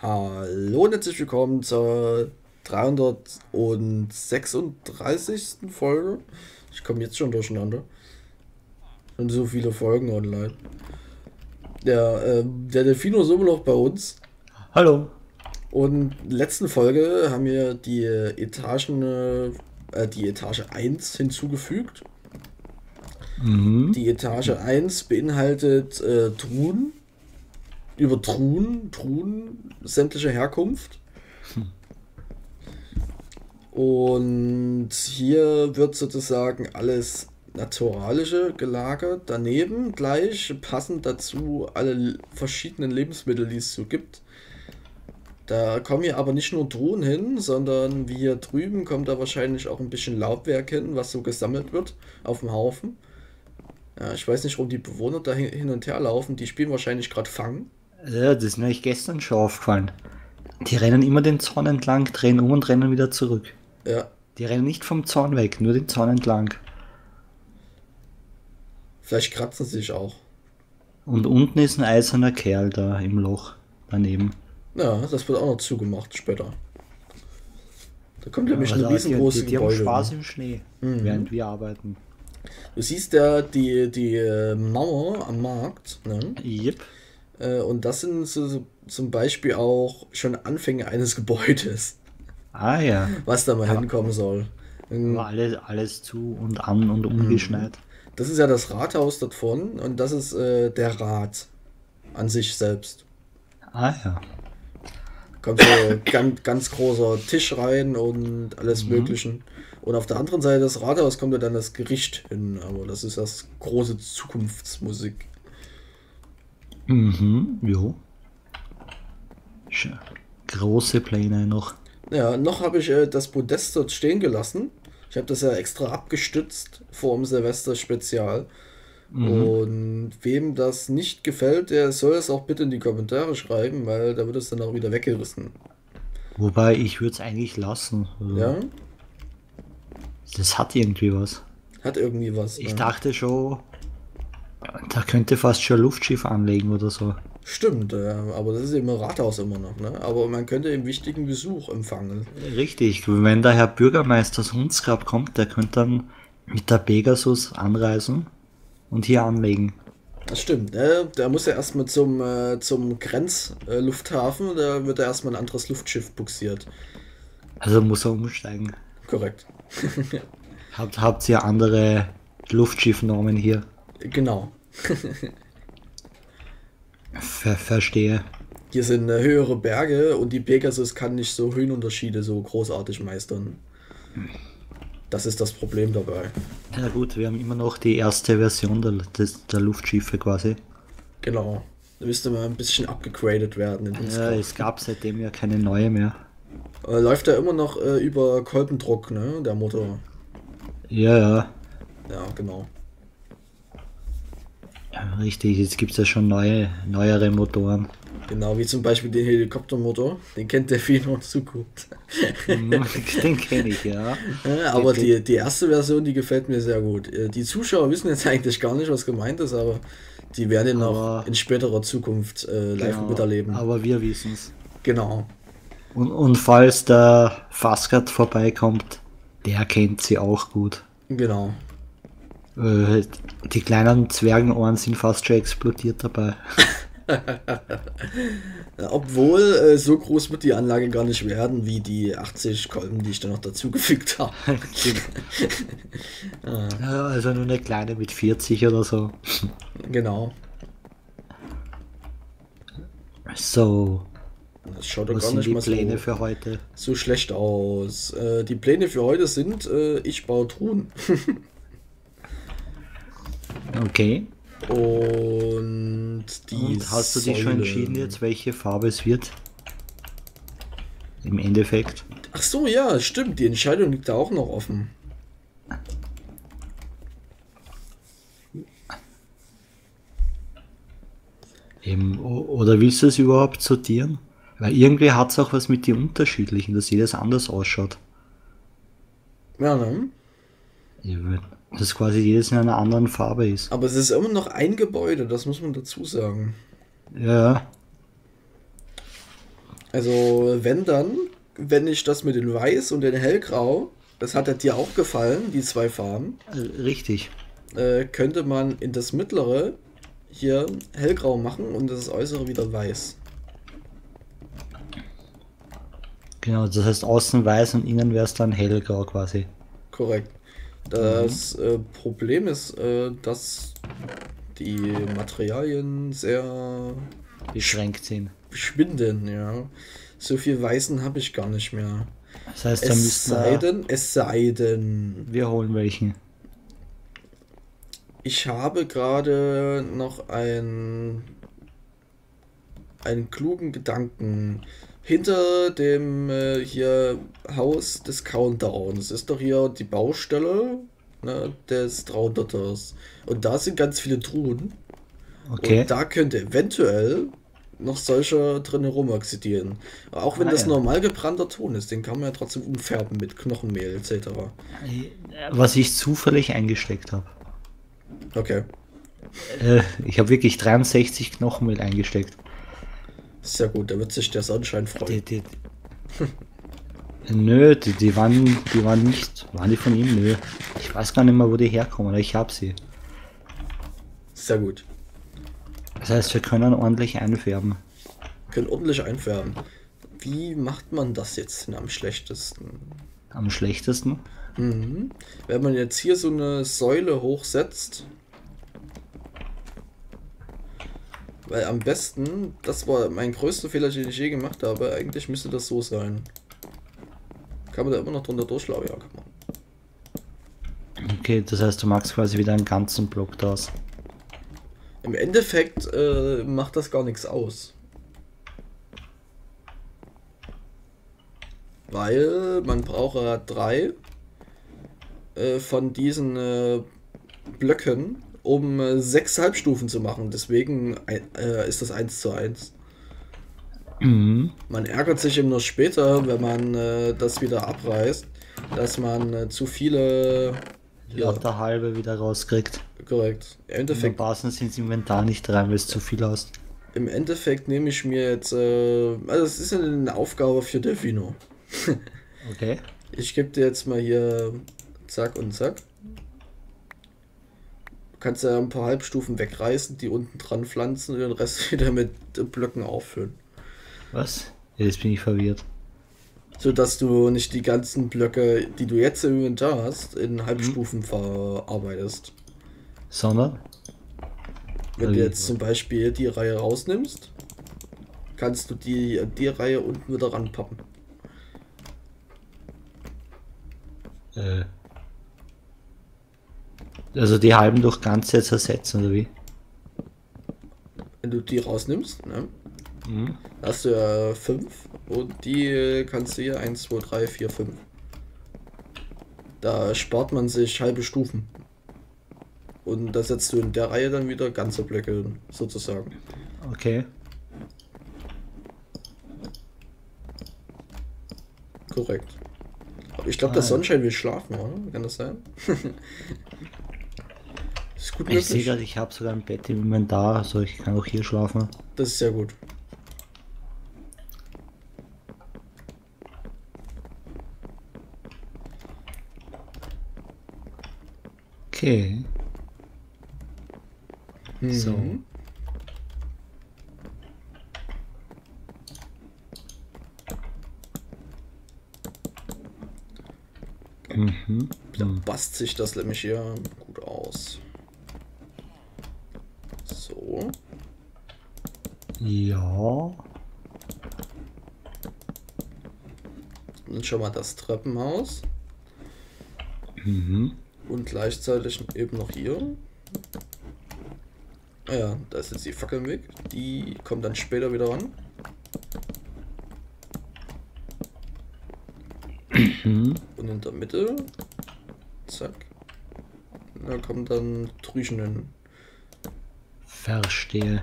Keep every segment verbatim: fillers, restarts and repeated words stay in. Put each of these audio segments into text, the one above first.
Hallo und herzlich willkommen zur dreihundertsechsunddreißigsten Folge. Ich komme jetzt schon durcheinander. Und so viele Folgen online. Ja, ähm, der Delfino ist immer noch bei uns. Hallo. Und in der letzten Folge haben wir die Etagen, äh, die Etage eins hinzugefügt. Mhm. Die Etage eins beinhaltet äh, Truhen. Über Truhen, Truhen sämtlicher Herkunft. Und hier wird sozusagen alles Naturalische gelagert. Daneben gleich passend dazu alle verschiedenen Lebensmittel, die es so gibt. Da kommen hier aber nicht nur Truhen hin, sondern wie hier drüben kommt da wahrscheinlich auch ein bisschen Laubwerk hin, was so gesammelt wird auf dem Haufen. Ja, ich weiß nicht, warum die Bewohner da hin hin und her laufen. Die spielen wahrscheinlich gerade Fang. Ja, das ist mir eigentlich gestern schon aufgefallen. Die rennen immer den Zaun entlang, drehen um und rennen wieder zurück. Ja, Die rennen nicht vom Zaun weg, nur den Zaun entlang. vielleicht kratzen sie sich auch. Und unten ist ein eiserner Kerl da im Loch daneben. Ja, das wird auch noch zugemacht später. Da kommt nämlich Also eine die, riesengroße die, die haben Gebäude. Spaß Ne? im Schnee, während wir arbeiten. Du siehst ja die, die äh, Mauer am Markt, ne? Yep. Äh, und das sind so, so, zum Beispiel auch schon Anfänge eines Gebäudes, Ah ja. was da mal Aber, hinkommen soll. Ähm, aber alles, alles zu und an und umgeschneit. Das ist ja das Rathaus dort vorne und das ist äh, der Rat an sich selbst. Ah ja. Kommt so ganz, ganz großer Tisch rein und alles Möglichen. Und auf der anderen Seite des Rathaus kommt ja dann das Gericht hin, aber das ist das große Zukunftsmusik. Mhm, jo. Sch- Große Pläne noch. Ja, noch habe ich äh, das Podest dort stehen gelassen. Ich habe das ja extra abgestützt vor dem Silvester-Spezial. Und wem das nicht gefällt, der soll es auch bitte in die Kommentare schreiben, weil da wird es dann auch wieder weggerissen. Wobei ich würde es eigentlich lassen. Also, Ja, das hat irgendwie was. hat irgendwie was. Ich Ja. dachte schon, da könnte fast schon ein Luftschiff anlegen oder so. Stimmt, ja, aber das ist eben ein Rathaus immer noch, ne? Aber man könnte eben wichtigen Besuch empfangen. Richtig, wenn der Herr Bürgermeister aus Hundsgrab kommt, der könnte dann mit der Pegasus anreisen und hier anlegen. Das stimmt, ne? Der muss ja erstmal zum, äh, zum Grenzlufthafen, da wird er erstmal ein anderes Luftschiff buxiert. Also muss er umsteigen. Korrekt. Habt, habt ihr andere Luftschiffnormen hier? Genau. Ver verstehe. Hier sind äh, höhere Berge und die Pegasus kann nicht so Höhenunterschiede so großartig meistern. Das ist das Problem dabei. Ja gut, wir haben immer noch die erste Version der, des, der Luftschiffe quasi. Genau. Da müsste mal ein bisschen abgegradet werden in Ja, Hundsgraf. es gab seitdem ja keine neue mehr. Äh, läuft ja immer noch äh, über Kolbendruck, ne? Der Motor. Ja, ja, Ja, genau. ja, richtig. Jetzt gibt es ja schon neue, neuere Motoren. Genau, wie zum Beispiel den Helikoptermotor. Den kennt der Fino zu gut. Den kenne ich, ja. Ja, aber die, die erste Version, die gefällt mir sehr gut. Äh, Die Zuschauer wissen jetzt eigentlich gar nicht, was gemeint ist, aber die werden ihn noch Aber- in späterer Zukunft äh, live Genau, miterleben. aber wir wissen es. Genau. Und, und falls der Faskat vorbeikommt, der kennt sie auch gut. Genau. Äh, die kleinen Zwergenohren sind fast schon explodiert dabei. Ja, obwohl, äh, so groß wird die Anlage gar nicht werden, wie die achtzig Kolben, die ich da noch dazugefügt habe. Ja, also nur eine kleine mit vierzig oder so. Genau. So, Das schaut doch was gar sind nicht die mal Pläne so, für heute? so schlecht aus. Äh, die Pläne für heute sind, äh, ich baue Truhen. Okay. Und die Und hast du dich schon Säulen. entschieden jetzt, welche Farbe es wird? Im Endeffekt. Ach so, ja, stimmt. Die Entscheidung liegt da auch noch offen. Eben, o- oder willst du es überhaupt sortieren? Weil irgendwie hat es auch was mit den unterschiedlichen, dass jedes anders ausschaut. Ja, ne? Eben, dass quasi jedes in einer anderen Farbe ist. Aber es ist immer noch ein Gebäude, das muss man dazu sagen. Ja, Also wenn dann, wenn ich das mit dem Weiß und dem Hellgrau, das hat ja dir auch gefallen, die zwei Farben, Äh, Richtig. äh, könnte man in das mittlere hier hellgrau machen und das äußere wieder weiß. Genau, das heißt außen weiß und innen wäre es dann hellgrau quasi. Korrekt. Das äh, Problem ist, äh, dass die Materialien sehr Beschränkt sind. schwinden, ja. So viel Weißen habe ich gar nicht mehr. Das heißt, da Es müssten sei wir, denn, es sei denn, wir holen welchen. ich habe gerade noch ein, einen klugen Gedanken. Hinter dem äh, hier Haus des Countdowns ist doch hier die Baustelle, ne, des dreihunderters. Und da sind ganz viele Truhen. Okay. Und da könnte eventuell noch solcher drin rumoxidieren. Auch wenn Ah, das ja. normal gebrannter Ton ist, den kann man ja trotzdem umfärben mit Knochenmehl et cetera. Was ich zufällig eingesteckt habe. Okay, Äh, ich habe wirklich dreiundsechzig Knochenmehl eingesteckt. sehr gut, da wird sich der Sonnenschein Die, freuen. die, nö, die, die waren, die waren nicht, waren die von ihm? Nö. Ich weiß gar nicht mehr, wo die herkommen, aber ich habe sie. Sehr gut. Das heißt, wir können ordentlich einfärben. Können ordentlich einfärben. Wie macht man das jetzt denn am schlechtesten? Am schlechtesten. Mhm. Wenn man jetzt hier so eine Säule hochsetzt, weil am besten, das war mein größter Fehler, den ich je gemacht habe, eigentlich müsste das so sein. Kann man da immer noch drunter durchlaufen? Ja, kann man. Okay, das heißt, du machst quasi wieder einen ganzen Block draus. Im Endeffekt äh, macht das gar nichts aus. Weil man braucht ja drei äh, von diesen äh, Blöcken, um äh, sechs Halbstufen zu machen. Deswegen äh, ist das eins zu eins. Mhm. Man ärgert sich eben nur später, wenn man äh, das wieder abreißt, dass man äh, zu viele. Ja, Lauter halbe wieder rauskriegt. korrekt. Im Im Endeffekt, Basen sind ins Inventar nicht rein, weil es zu viel aus. im Endeffekt nehme ich mir jetzt. Äh, also, es ist ja eine Aufgabe für Delfino. Okay. Ich gebe dir jetzt mal hier zack und zack. Du kannst ja ein paar Halbstufen wegreißen, die unten dran pflanzen und den Rest wieder mit äh, Blöcken auffüllen. Was? Jetzt bin ich verwirrt. So dass du nicht die ganzen Blöcke, die du jetzt im Inventar hast, in Halbstufen verarbeitest. Sondern? Wenn du Wie? jetzt zum Beispiel die Reihe rausnimmst, kannst du die, die Reihe unten wieder ranpappen. Äh. Also die halben durch ganze jetzt ersetzen, oder wie? Wenn du die rausnimmst, ne? Mhm. Hast du ja fünf und die äh, kannst du hier eins, zwei, drei, vier, fünf. Da spart man sich halbe Stufen. Und da setzt du in der Reihe dann wieder ganze Blöcke sozusagen. Okay. Korrekt. Aber ich glaube, Ah, der ja. Sonnenschein will schlafen, oder? Kann das sein? Ist gut Ich sehe möglich. gerade, ich habe sogar ein Bett im Inventar, also ich kann auch hier schlafen. Das ist sehr gut. Okay. So. Mhm. Mhm. Da passt sich das nämlich hier gut aus. So. Ja. Und schon mal das Treppenhaus. Mhm. Und gleichzeitig eben noch hier. Ah ja, da ist jetzt die Fackel im Weg. Die kommt dann später wieder ran. Mhm. Und in der Mitte. Zack. Da kommt dann Drüschen hin. Verstehe.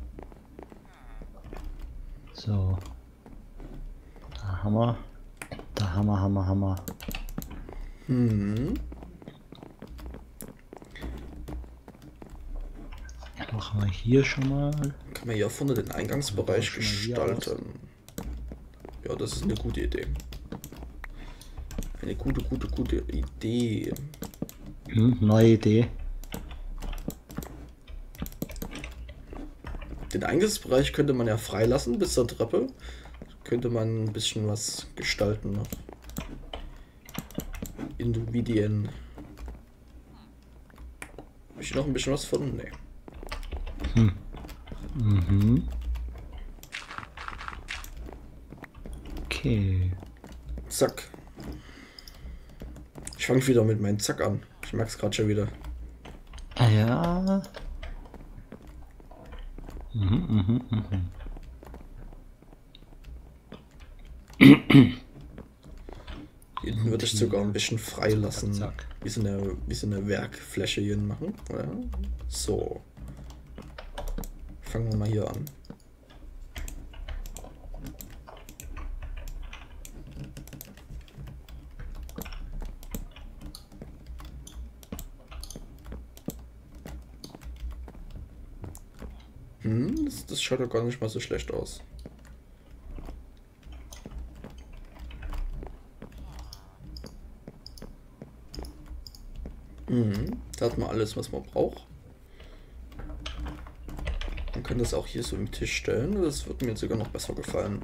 So. Da haben wir. Da haben wir, haben wir, haben wir. Hm. Machen wir hier schon mal. Kann man hier vorne den Eingangsbereich Schon mal hier gestalten. Ja, das ist eine gute Idee. Eine gute, gute, gute Idee. Hm, neue Idee. Den Eingangsbereich könnte man ja freilassen bis zur Treppe. Könnte man ein bisschen was gestalten noch. Individuen. Habe ich noch ein bisschen was von? Nee. Hm. Mhm. Okay. Zack. Ich fange wieder mit meinem Zack an. Ich merke es gerade schon wieder. Ah ja. Mhm, mhm, mhm. Hier hinten würde ich sogar ein bisschen frei lassen. Zack. Wie so eine, wie so eine Werkfläche hier machen. Ja. So. Fangen wir mal hier an. Hm, das, das schaut doch gar nicht mal so schlecht aus. Mhm, da hat man alles, was man braucht. Man kann das auch hier so im Tisch stellen. Das wird mir sogar noch besser gefallen.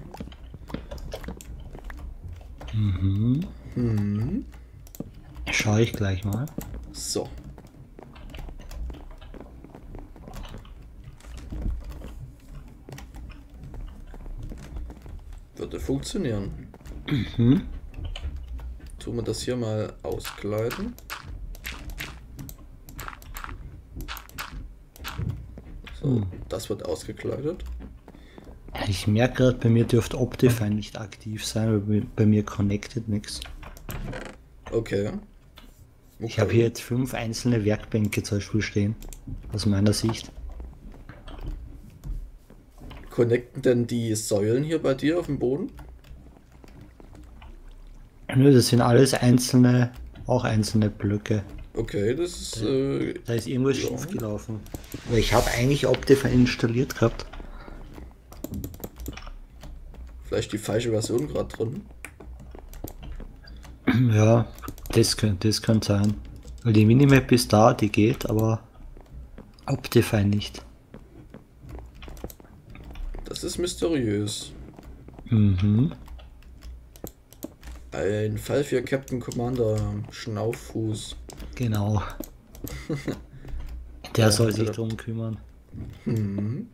Mhm. Mhm. Schau ich gleich mal. So. Würde funktionieren. Mhm. Tun wir das hier mal auskleiden. So, Hm. das wird ausgekleidet. Ich merke gerade, bei mir dürfte Optifine nicht aktiv sein, weil bei- bei mir connected nichts. Okay. Ich Okay. habe hier jetzt fünf einzelne Werkbänke zum Beispiel stehen, aus meiner Sicht. Connecten denn die Säulen hier bei dir auf dem Boden? Nö, das sind alles einzelne, auch einzelne Blöcke. Okay, das ist. Äh, Da ist irgendwas Ja. schief gelaufen. Weil ich habe eigentlich Optifine installiert gehabt. vielleicht die falsche Version gerade drin. Ja, das könnte das könnte sein. Weil die Minimap ist da, die geht, aber Optifine nicht. Das ist mysteriös. Mhm. Ein Fall für Captain Commander Schnauffuß. Genau. Der Ja, soll sich also- drum kümmern. Hm.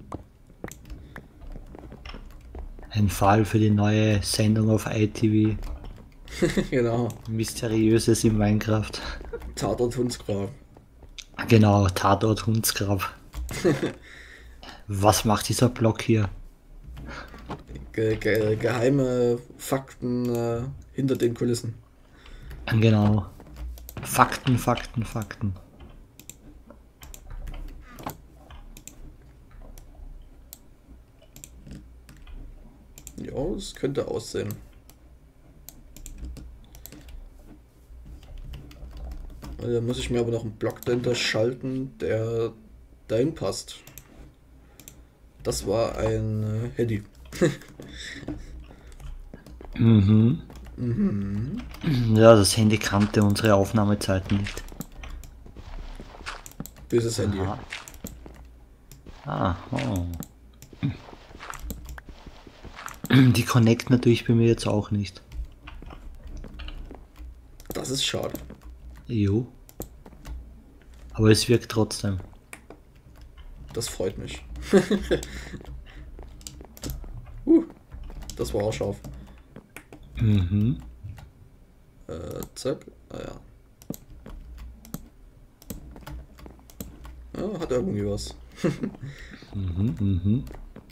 Ein Fall für die neue Sendung auf I T V. Genau. Mysteriöses in Minecraft. Tatort Hundsgrab. Genau, Tatort Hundsgrab. Was macht dieser Block hier? Ge ge geheime Fakten äh, hinter den Kulissen. Genau. Fakten, Fakten, Fakten. Ja, es könnte aussehen. Da muss ich mir aber noch einen Block dahinter schalten, der dahin passt. Das war ein äh, Handy. Mhm. Mhm. Ja, das Handy kannte unsere Aufnahmezeiten nicht. Böses Handy. Aha. Ah, oh. Die Connect natürlich bei mir jetzt auch nicht. Das ist schade. Jo. Aber es wirkt trotzdem. Das freut mich. uh, das war auch scharf. Mhm. Äh, zack. Ah ja. Ja, hat irgendwie was. Mhm, mhm.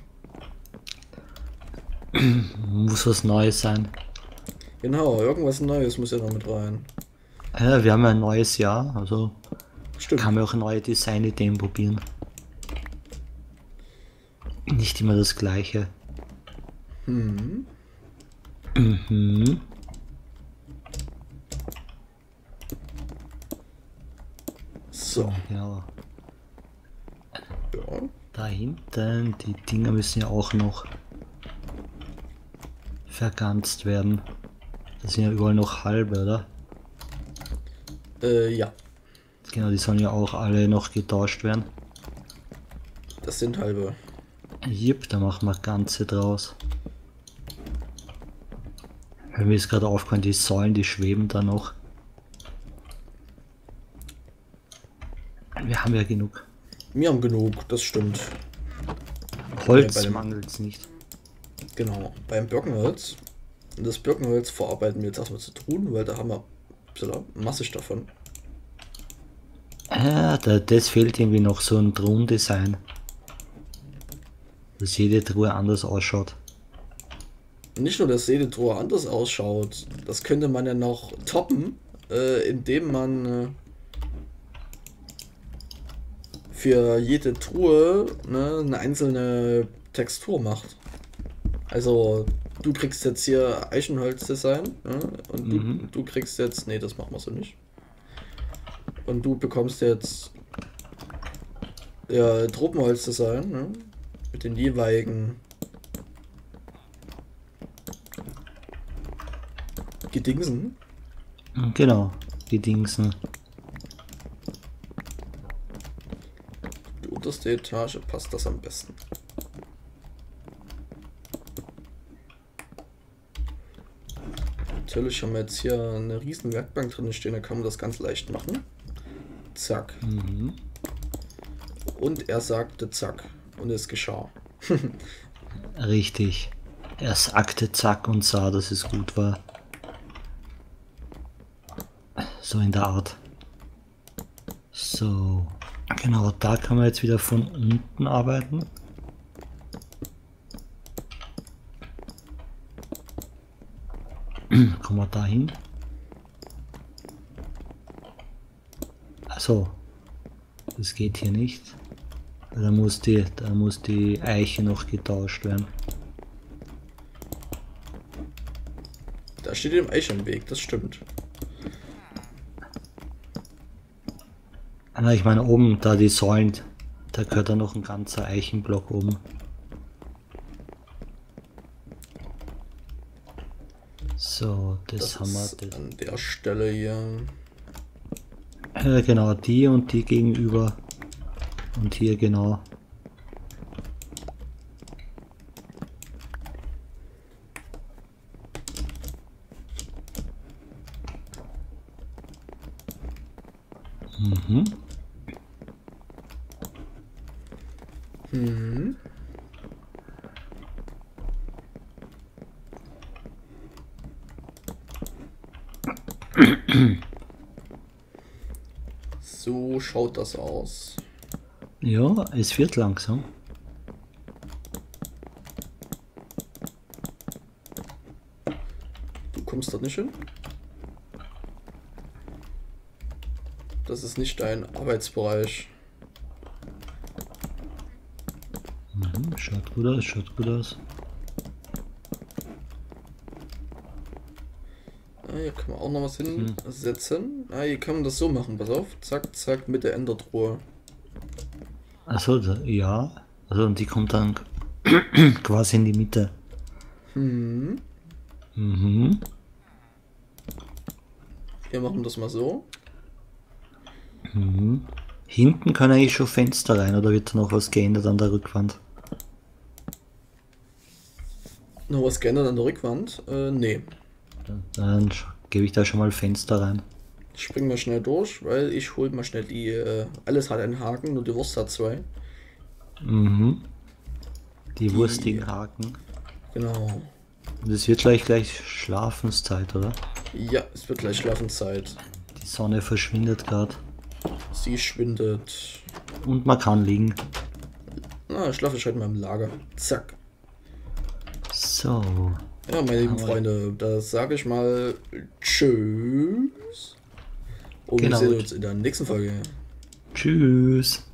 Muss was Neues sein. Genau, irgendwas Neues muss ja noch mit rein. Ja, wir haben ja ein neues Jahr, also Stimmt. kann man auch neue Designideen probieren. Nicht immer das gleiche. Hm. Mhm. So. Ja, Ja. da hinten, die Dinger müssen ja auch noch verganzt werden. Das sind ja überall noch halbe, oder? Äh, ja. Genau, die sollen ja auch alle noch getauscht werden. Das sind halbe. Jip, da machen wir ganze draus. Weil mir ist gerade aufgefallen, die Säulen, die schweben da noch. Wir haben ja genug. Wir haben genug, das stimmt. Holz Ja, bei dem- mangelt es nicht. Genau, beim Birkenholz. Und das Birkenholz verarbeiten wir jetzt erstmal zu tun, weil da haben wir ein bisschen massig davon. Ja, da, das fehlt irgendwie noch so ein Truhendesign. Dass jede Truhe anders ausschaut. Nicht nur, dass jede Truhe anders ausschaut, das könnte man ja noch toppen, äh, indem man äh, für jede Truhe ne, eine einzelne Textur macht. Also du kriegst jetzt hier Eichenholz-Design ne, und du, Mhm. du kriegst jetzt, nee, das machen wir so nicht. Und du bekommst jetzt ja, Tropenholz-Design ne, mit den jeweiligen Gedingsen. Genau, die Dingsen. Die unterste Etage passt das am besten. Natürlich haben wir jetzt hier eine riesen Werkbank drin stehen, da kann man das ganz leicht machen. Zack. Mhm. Und er sagte zack. Und es geschah. Richtig. Er sagte zack und sah, dass es gut war. So in der Art. So. Genau, da kann man jetzt wieder von unten arbeiten. Kommen wir da hin. Also, das geht hier nicht. Da muss die, da muss die Eiche noch getauscht werden. Da steht dem Eich im Weg, das stimmt. Ah, ich meine oben, da die Säulen, da gehört dann noch ein ganzer Eichenblock oben. So, das, Das haben wir. ist Das. an der Stelle hier. Ja, genau, die und die gegenüber. Und hier genau. Mhm. Mhm. So schaut das aus. Ja, es wird langsam. Du kommst dort nicht hin? Das ist nicht dein Arbeitsbereich. Mhm, schaut gut aus, schaut gut aus. Ah, hier kann man auch noch was hinsetzen. Ah, hier kann man das so machen. Pass auf. Zack, zack, mit der Endertruhe. Achso, da, ja. Also und die kommt dann quasi in die Mitte. Hm. Mhm. Wir machen das mal so. Mhm. Hinten kann eigentlich schon Fenster rein, oder wird da noch was geändert an der Rückwand? Noch was geändert an der Rückwand? Äh, nee. Dann sch- gebe ich da schon mal Fenster rein. Springen wir schnell durch, weil ich hol mal schnell die. Äh, alles hat einen Haken, nur die Wurst hat zwei. Mhm. Die, Die- wurstigen Haken. Genau. Und es wird gleich gleich Schlafenszeit, oder? Ja, es wird gleich Schlafenszeit. Die Sonne verschwindet gerade. Sie schwindet. Und man kann liegen. Na, ich schlafe schon mal im Lager. Zack. So. Ja, meine lieben Aber- Freunde, da sage ich mal Tschüss. Und Genau. wir sehen uns in der nächsten Folge. Tschüss.